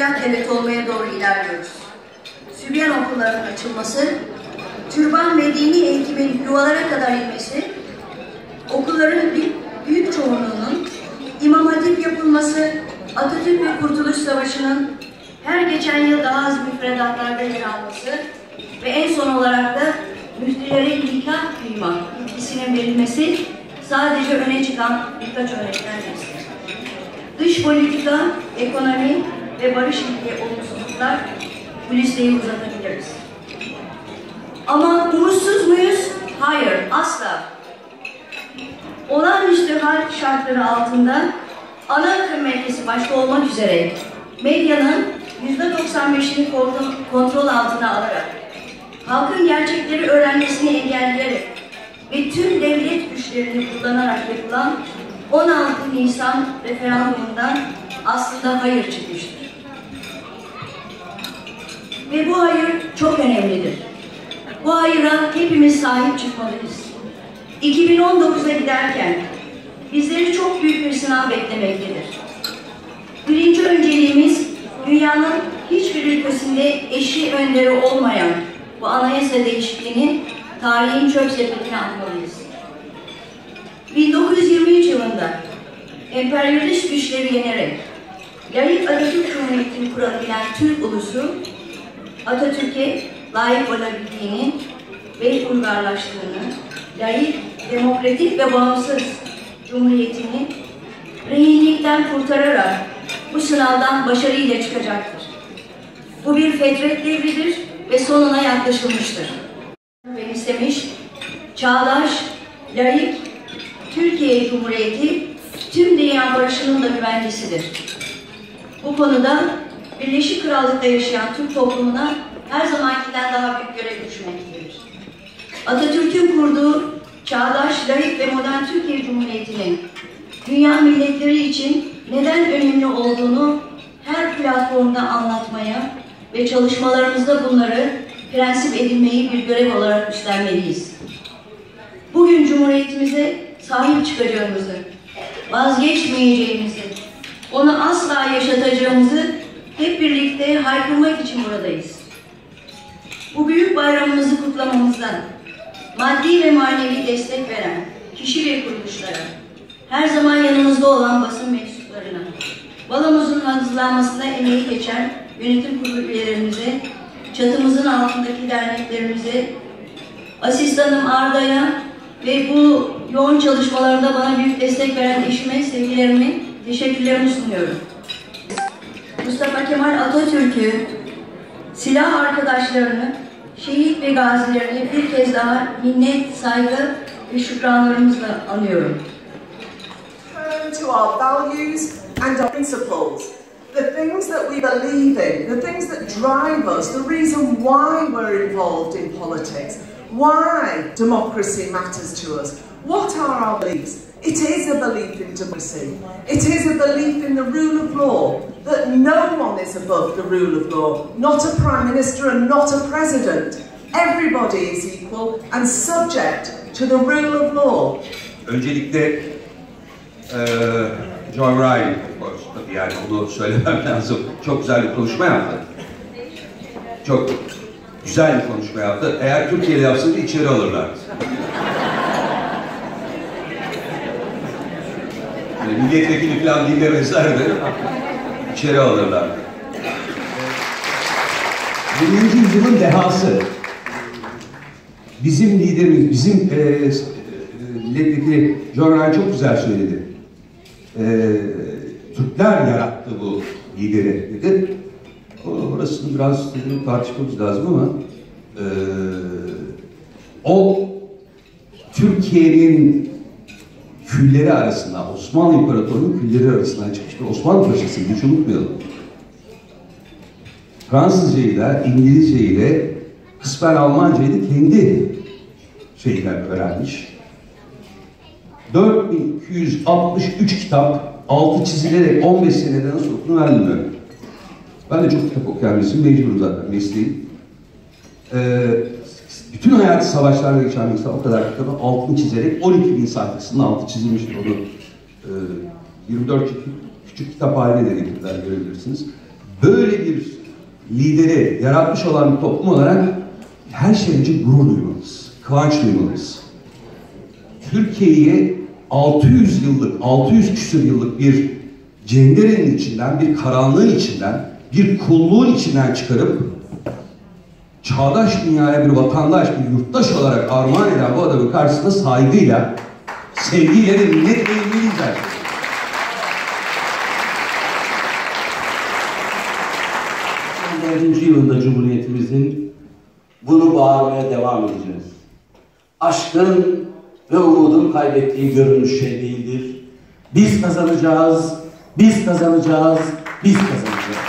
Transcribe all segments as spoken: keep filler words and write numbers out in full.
güzel devlet olmaya doğru ilerliyoruz. Sübyan okullarının açılması, türban ve dini eğitimin yuvalara kadar inmesi, okulların büyük çoğunluğunun İmam Hatip yapılması, Atatürk ve Kurtuluş Savaşı'nın her geçen yıl daha az müfredatlarda yer alması ve en son olarak da müftilere nikah kıyma yetkisinin verilmesi sadece öne çıkan birkaç örnekten birisi. Dış politika, ekonomi ve barış ilgili olumsuzluklar bu listeyi uzatabiliriz. Ama umutsuz muyuz? Hayır, asla. Olağanüstü hal şartları altında ana akım medyası başta olmak üzere medyanın yüzde doksan beşini kontrol altına alarak, halkın gerçekleri öğrenmesini engelleyerek ve tüm devlet güçlerini kullanarak yapılan on altı Nisan referandumundan aslında hayır çıkmıştır. Ve bu hayır çok önemlidir. Bu hayıra hepimiz sahip çıkmalıyız. iki bin on dokuza giderken bizleri çok büyük bir sınav beklemektedir. Birinci önceliğimiz dünyanın hiçbir ülkesinde eşi önderi olmayan bu anayasa değişikliğini tarihin çöp sepetine atmalıyız. bin dokuz yüz yirmi üç yılında emperyalist güçleri yenerek layık Atatürk Cumhuriyeti'ni kurabilen Türk ulusu Atatürk'e layık olabildiğini ve uygarlaştığını, layık, demokratik ve bağımsız Cumhuriyeti'ni rehinlikten kurtararak bu sınavdan başarıyla çıkacaktır. Bu bir fetret devridir ve sonuna yaklaşılmıştır. Benimsemiş, çağdaş, layık Türkiye Cumhuriyeti tüm dünya barışının da güvencesidir. Bu konuda Birleşik Krallık'ta yaşayan Türk toplumuna her zamankinden daha büyük görev düşmektedir. Atatürk'ün kurduğu çağdaş, layık ve modern Türkiye Cumhuriyeti'nin dünya milletleri için neden önemli olduğunu her platformda anlatmaya ve çalışmalarımızda bunları prensip edinmeyi bir görev olarak üstlenmeliyiz. Bugün Cumhuriyetimize sahip çıkacağımızı, vazgeçmeyeceğimizi, onu asla yaşatacağımızı hep birlikte haykırmak için buradayız. Bu büyük bayramımızı kutlamamızdan maddi ve manevi destek veren kişi ve kuruluşlara, her zaman yanımızda olan basın mensuplarına, balomuzun hazırlanmasında emeği geçen yönetim kurulu üyelerimize, çatımızın altındaki derneklerimize, asistanım Arda'ya ve bu yoğun çalışmalarında bana büyük destek veren eşime sevgilerimi, teşekkürlerimi sunuyorum. Mustafa Kemal Atatürk'ü, silah arkadaşlarını, şehit ve gazilerini bir kez daha minnet, saygı ve şükranlarımızla anıyorum. To our values and our principles, the things that we believe in, the things that drive us, the reason why we're involved in politics, why democracy matters to us. What are our beliefs? It is a belief in democracy. It is a belief in the rule of law, that no one is above the rule of law, not a prime minister and not a president. Everybody is equal and subject to the rule of law. Öncelikle Ee, John Ryan, tabii yani onu söylemem lazım. Çok güzel bir konuşma yaptı. Çok güzel bir konuşma yaptı. Eğer Türkiye'de yapsaydı içeri alırlar. Yani milletvekili falan dinlemezlerdi. İçeri alırlar. yirminci yüzyılın dehası. Bizim liderimiz, bizim e, e, milletvekili John Ryan çok güzel söyledi. Ee, Türkler yarattı bu lideri dedi. Orasını biraz dedi, tartışmamız lazım ama e, o Türkiye'nin külleri arasında, Osmanlı İmparatorluğu'nun külleri arasından çıkmış bir Osmanlı paşası, hiç unutmayalım. Fransızcayla, İngilizceyle, kısmen Almancayla kendi şeyler öğrenmiş. dört bin iki yüz altmış üç kitap, altı çizilerek on beş seneden nasıl okuduğunu ben bilmiyorum. Ben de çok kitap okuyan birisiyim, mecburum zaten mesleğim. Ee, bütün hayatı savaşlarda geçen bir insan o kadar kitabı altını çizerek on iki bin sayfasının altı çizilmiştir. Onu e, yirmi dört küçük kitap haline de getirdiler, görebilirsiniz. böyle bir lideri yaratmış olan bir toplum olarak her şeyden önce gurur duymalıyız, kıvanç duymalıyız. Türkiye'yi altı yüz yıllık, altı yüz küsur yıllık bir cenderenin içinden, bir karanlığın içinden, bir kulluğun içinden çıkarıp çağdaş dünyaya bir vatandaş, bir yurttaş olarak armağan eden bu adamın karşısında saygıyla, sevgiyle de minnet eğilmeliyiz. dördüncü yılında Cumhuriyetimizin bunu bağırmaya devam edeceğiz. Aşkın ve umudun kaybettiği görülmüş şey değildir. Biz kazanacağız, biz kazanacağız, biz kazanacağız.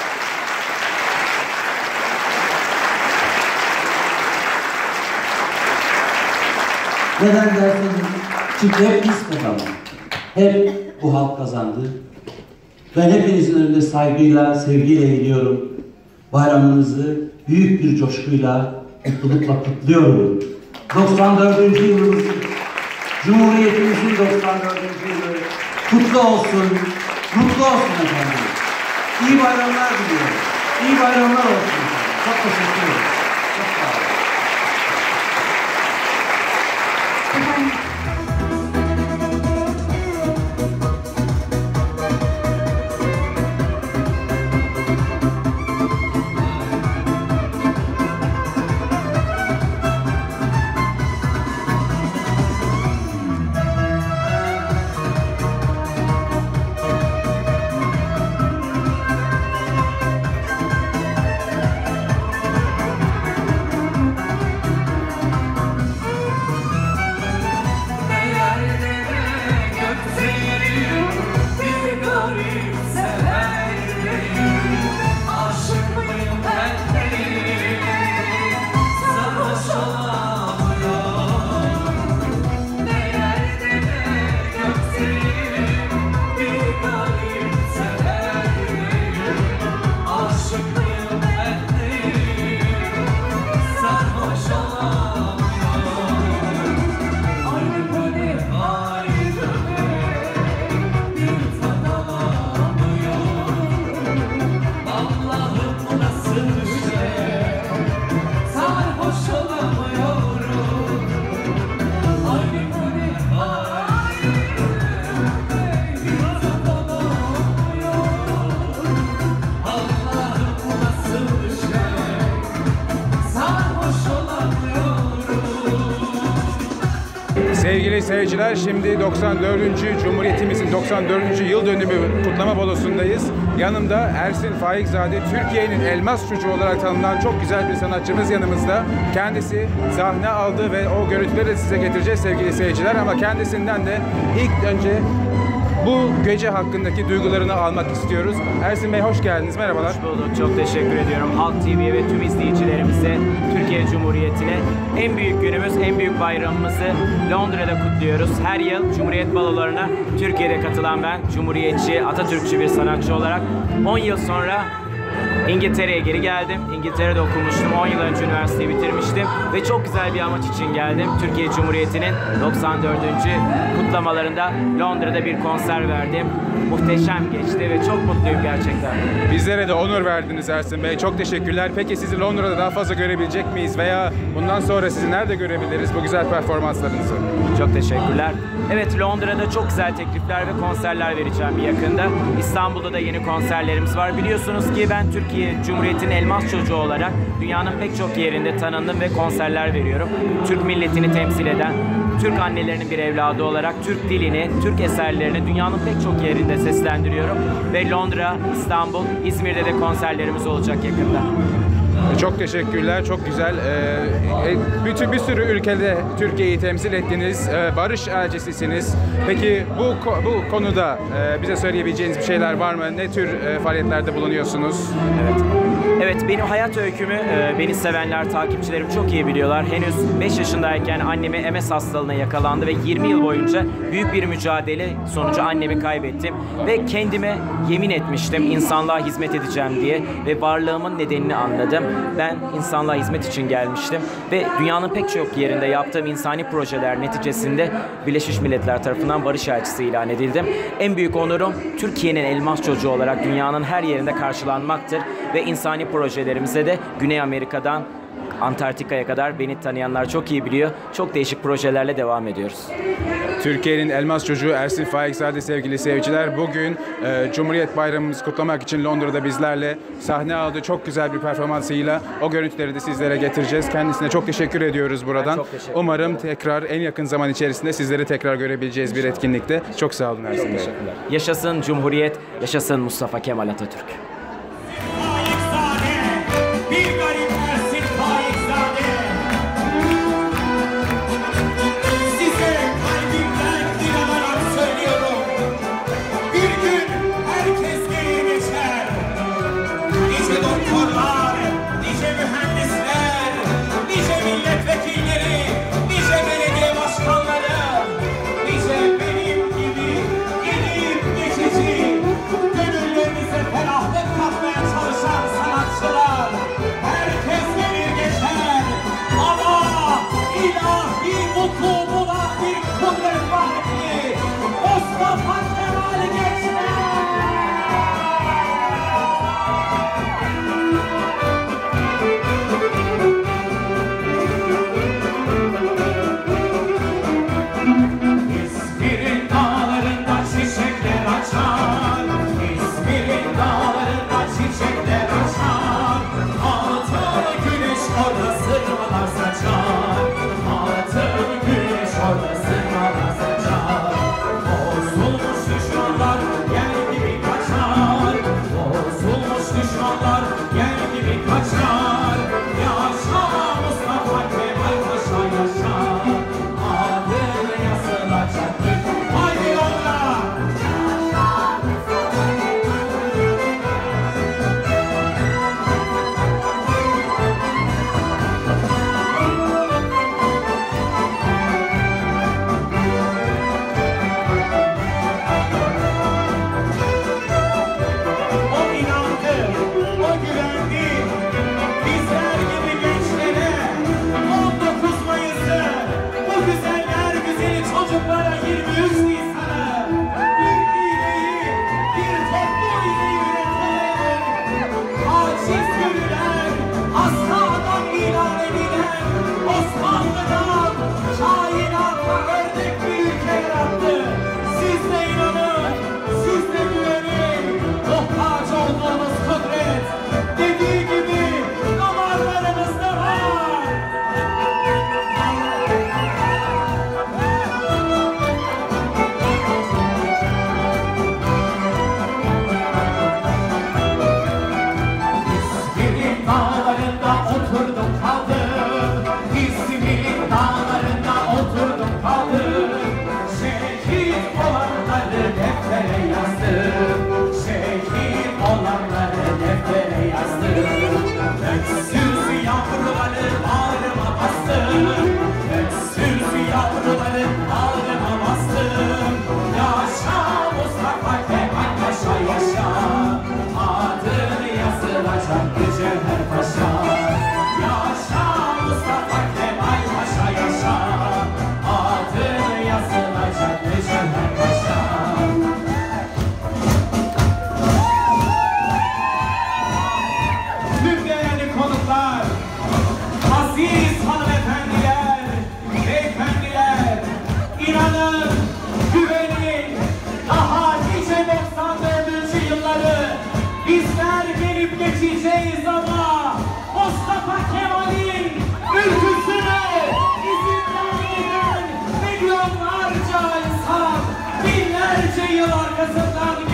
Neden derseniz, çünkü hep biz kazandık. Hep bu halk kazandı. Ben hepinizin önünde saygıyla, sevgiyle eğiliyorum. Bayramınızı büyük bir coşkuyla, mutlulukla kutluyorum. doksan dördüncü yılımız, Cumhuriyetimizin doksan dördüncü yılı kutlu olsun, mutlu olsun efendim. İyi bayramlar diliyorum. İyi bayramlar olsun. Çok teşekkür ederim. Çok sağ olun. Sevgili seyirciler, şimdi doksan dördüncü Cumhuriyetimizin doksan dördüncü yıl dönümü kutlama balosundayız. Yanımda Ersin Faikzade, Türkiye'nin elmas çocuğu olarak tanınan çok güzel bir sanatçımız yanımızda. Kendisi sahne aldı ve o görüntüleri de size getireceğiz sevgili seyirciler. Ama kendisinden de ilk önce bu gece hakkındaki duygularını almak istiyoruz. Ersin Bey hoş geldiniz, merhabalar. Hoş bulduk, çok teşekkür ediyorum. Halk T V'ye ve tüm izleyicilerimize, Türkiye Cumhuriyeti'ne en büyük günümüz, en büyük bayramımızı Londra'da kutluyoruz. Her yıl Cumhuriyet balolarına Türkiye'de katılan ben, Cumhuriyetçi, Atatürkçü bir sanatçı olarak on yıl sonra İngiltere'ye geri geldim. İngiltere'de okumuştum. on yıl önce üniversiteyi bitirmiştim. Ve çok güzel bir amaç için geldim. Türkiye Cumhuriyeti'nin doksan dördüncü kutlamalarında Londra'da bir konser verdim. Muhteşem geçti ve çok mutluyum gerçekten. Bizlere de onur verdiniz Ersin Bey. Çok teşekkürler. Peki sizi Londra'da daha fazla görebilecek miyiz? Veya bundan sonra sizi nerede görebiliriz bu güzel performanslarınızı? Çok teşekkürler. Evet, Londra'da çok güzel teklifler ve konserler vereceğim yakında. İstanbul'da da yeni konserlerimiz var. Biliyorsunuz ki ben Türkiye Cumhuriyeti'nin elmas çocuğu olarak dünyanın pek çok yerinde tanındım ve konserler veriyorum. Türk milletini temsil eden, Türk annelerinin bir evladı olarak Türk dilini, Türk eserlerini dünyanın pek çok yerinde seslendiriyorum. Ve Londra, İstanbul, İzmir'de de konserlerimiz olacak yakında. Çok teşekkürler, çok güzel. Ee, bütün bir sürü ülkede Türkiye'yi temsil ettiniz, ee, barış elçisisiniz. Peki bu bu konuda e, bize söyleyebileceğiniz bir şeyler var mı? Ne tür e, faaliyetlerde bulunuyorsunuz? Evet. Evet, benim hayat öykümü e, beni sevenler, takipçilerim çok iyi biliyorlar. Henüz beş yaşındayken annemi M S hastalığına yakalandı ve yirmi yıl boyunca büyük bir mücadele sonucu annemi kaybettim. Ve kendime yemin etmiştim insanlığa hizmet edeceğim diye ve varlığımın nedenini anladım. Ben insanlığa hizmet için gelmiştim ve dünyanın pek çok yerinde yaptığım insani projeler neticesinde Birleşmiş Milletler tarafından barış elçisi ilan edildim. En büyük onurum Türkiye'nin elmas çocuğu olarak dünyanın her yerinde karşılanmaktır ve insani projelerimize de Güney Amerika'dan Antarktika'ya kadar beni tanıyanlar çok iyi biliyor. Çok değişik projelerle devam ediyoruz. Türkiye'nin elmas çocuğu Ersin Faikzade sevgili seyirciler. Bugün e, Cumhuriyet Bayramımızı kutlamak için Londra'da bizlerle sahne aldı. Çok güzel bir performansıyla o görüntüleri de sizlere getireceğiz. Kendisine çok teşekkür ediyoruz buradan. Teşekkür Umarım tekrar en yakın zaman içerisinde sizleri tekrar görebileceğiz bir etkinlikte. Çok sağ olun Ersin Bey. Yaşasın Cumhuriyet, yaşasın Mustafa Kemal Atatürk. Geçeceğiz ama Mustafa Kemal'in ülküsüne izinden giden milyonlarca insan binlerce yıl arkasından